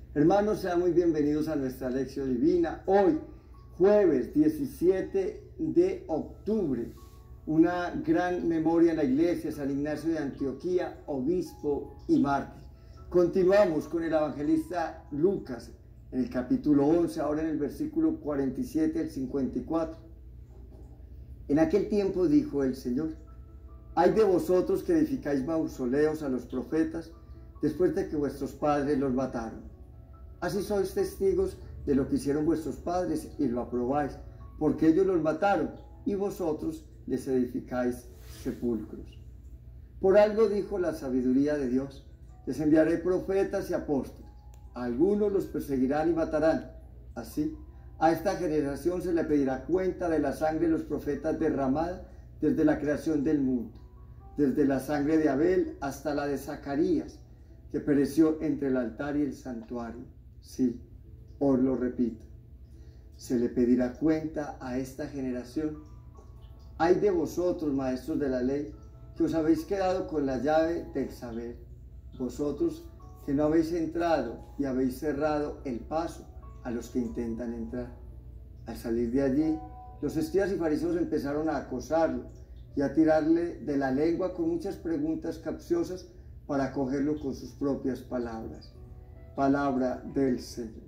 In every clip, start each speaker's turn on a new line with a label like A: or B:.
A: Hermanos, sean muy bienvenidos a nuestra lección divina. Hoy, jueves 17 de octubre, una gran memoria en la iglesia, San Ignacio de Antioquía, obispo y mártir. Continuamos con el evangelista Lucas, en el capítulo 11, ahora en el versículo 47 al 54. En aquel tiempo dijo el Señor: «Ay de vosotros que edificáis mausoleos a los profetas, después de que vuestros padres los mataron. Así sois testigos de lo que hicieron vuestros padres y lo aprobáis, porque ellos los mataron y vosotros les edificáis sepulcros. Por algo dijo la sabiduría de Dios: les enviaré profetas y apóstoles. Algunos los perseguirán y matarán. Así, a esta generación se le pedirá cuenta de la sangre de los profetas derramada desde la creación del mundo, desde la sangre de Abel hasta la de Zacarías, que pereció entre el altar y el santuario. Sí, os lo repito, se le pedirá cuenta a esta generación. Ay de vosotros, maestros de la ley, que os habéis quedado con la llave del saber, vosotros que no habéis entrado y habéis cerrado el paso a los que intentan entrar». Al salir de allí, los escribas y fariseos empezaron a acosarlo y a tirarle de la lengua con muchas preguntas capciosas para acogerlo con sus propias palabras. Palabra del Señor.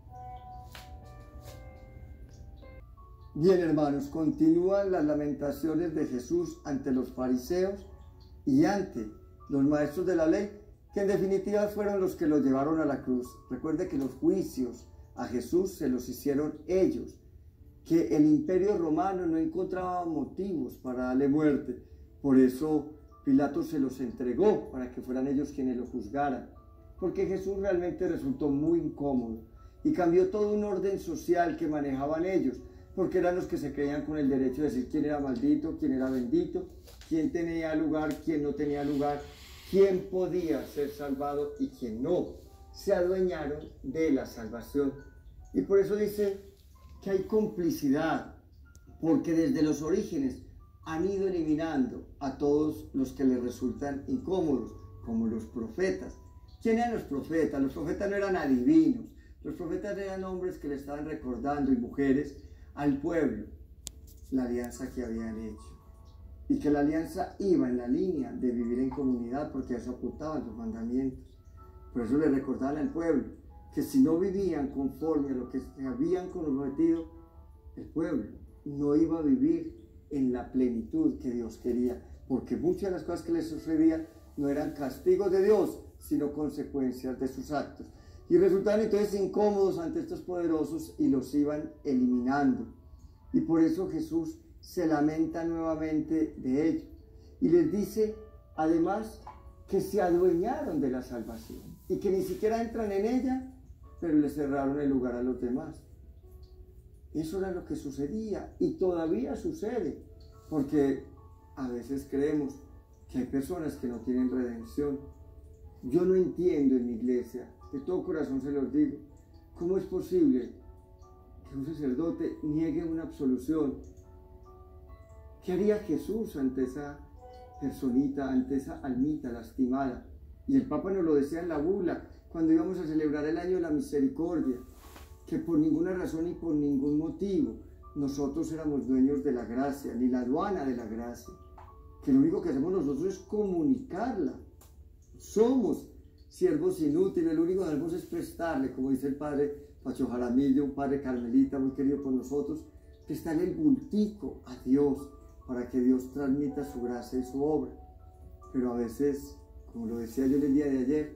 A: Bien, hermanos, continúan las lamentaciones de Jesús ante los fariseos y ante los maestros de la ley, que en definitiva fueron los que lo llevaron a la cruz. Recuerde que los juicios a Jesús se los hicieron ellos, que el imperio romano no encontraba motivos para darle muerte. Por eso Pilato se los entregó para que fueran ellos quienes lo juzgaran, porque Jesús realmente resultó muy incómodo y cambió todo un orden social que manejaban ellos, porque eran los que se creían con el derecho de decir quién era maldito, quién era bendito, quién tenía lugar, quién no tenía lugar, quién podía ser salvado y quién no. Se adueñaron de la salvación. Y por eso dice que hay complicidad, porque desde los orígenes han ido eliminando a todos los que les resultan incómodos, como los profetas. ¿Quién eran los profetas? Los profetas no eran adivinos, los profetas eran hombres que le estaban recordando, y mujeres, al pueblo la alianza que habían hecho, y que la alianza iba en la línea de vivir en comunidad, porque eso ocultaban los mandamientos. Por eso le recordaban al pueblo que si no vivían conforme a lo que se habían comprometido, el pueblo no iba a vivir en la plenitud que Dios quería, porque muchas de las cosas que les sucedían no eran castigos de Dios, sino consecuencias de sus actos. Y resultaban entonces incómodos ante estos poderosos y los iban eliminando. Y por eso Jesús se lamenta nuevamente de ellos. Y les dice, además, que se adueñaron de la salvación y que ni siquiera entran en ella, pero le cerraron el lugar a los demás. Eso era lo que sucedía y todavía sucede, porque a veces creemos que hay personas que no tienen redención. Yo no entiendo en mi iglesia, de todo corazón se los digo, ¿cómo es posible que un sacerdote niegue una absolución? ¿Qué haría Jesús ante esa personita, ante esa almita lastimada? Y el Papa nos lo decía en la bula, cuando íbamos a celebrar el año de la misericordia, que por ninguna razón y por ningún motivo nosotros éramos dueños de la gracia, ni la aduana de la gracia, que lo único que hacemos nosotros es comunicarla. Somos siervos inútiles, lo único que hacemos es prestarle, como dice el padre Pacho Jaramillo, un padre carmelita muy querido por nosotros, prestarle el bultico a Dios para que Dios transmita su gracia y su obra. Pero a veces, como lo decía yo el día de ayer,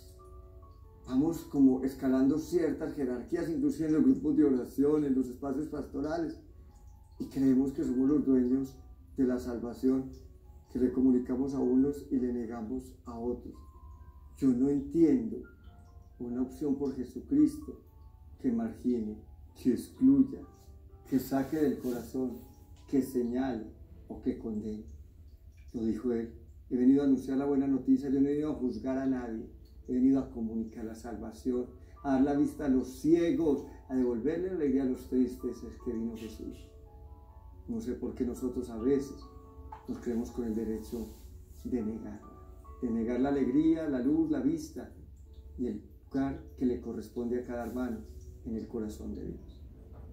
A: vamos como escalando ciertas jerarquías, inclusive en los grupos de oración, en los espacios pastorales, y creemos que somos los dueños de la salvación, que le comunicamos a unos y le negamos a otros. Yo no entiendo una opción por Jesucristo que margine, que excluya, que saque del corazón, que señale o que condene. Lo dijo él: he venido a anunciar la buena noticia, yo no he venido a juzgar a nadie, he venido a comunicar la salvación, a dar la vista a los ciegos, a devolverle la alegría a los tristes. Es que vino Jesús. No sé por qué nosotros a veces nos creemos con el derecho de negar la alegría, la luz, la vista y el lugar que le corresponde a cada hermano en el corazón de Dios.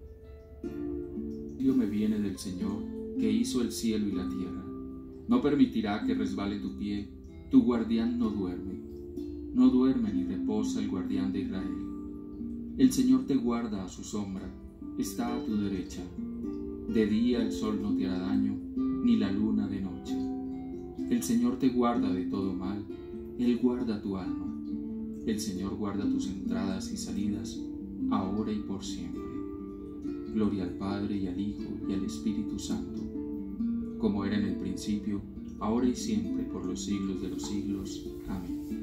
B: Dios me viene del Señor, que hizo el cielo y la tierra. No permitirá que resbale tu pie, tu guardián no duerme. No duerme ni reposa el guardián de Israel. El Señor te guarda a su sombra, está a tu derecha. De día el sol no te hará daño, ni la luna de noche. El Señor te guarda de todo mal, Él guarda tu alma. El Señor guarda tus entradas y salidas, ahora y por siempre. Gloria al Padre, y al Hijo, y al Espíritu Santo, como era en el principio, ahora y siempre, por los siglos de los siglos. Amén.